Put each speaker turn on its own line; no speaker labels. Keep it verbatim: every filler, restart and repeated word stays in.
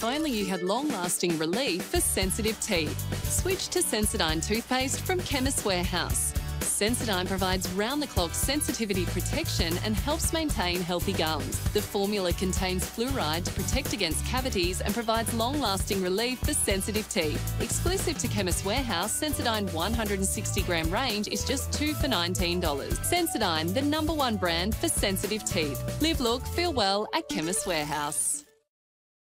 If only you had long-lasting relief for sensitive teeth. Switch to Sensodyne toothpaste from Chemist Warehouse. Sensodyne provides round-the-clock sensitivity protection and helps maintain healthy gums. The formula contains fluoride to protect against cavities and provides long-lasting relief for sensitive teeth. Exclusive to Chemist Warehouse, Sensodyne one hundred sixty gram range is just two for nineteen dollars. Sensodyne, the number one brand for sensitive teeth. Live, look, feel well at Chemist Warehouse.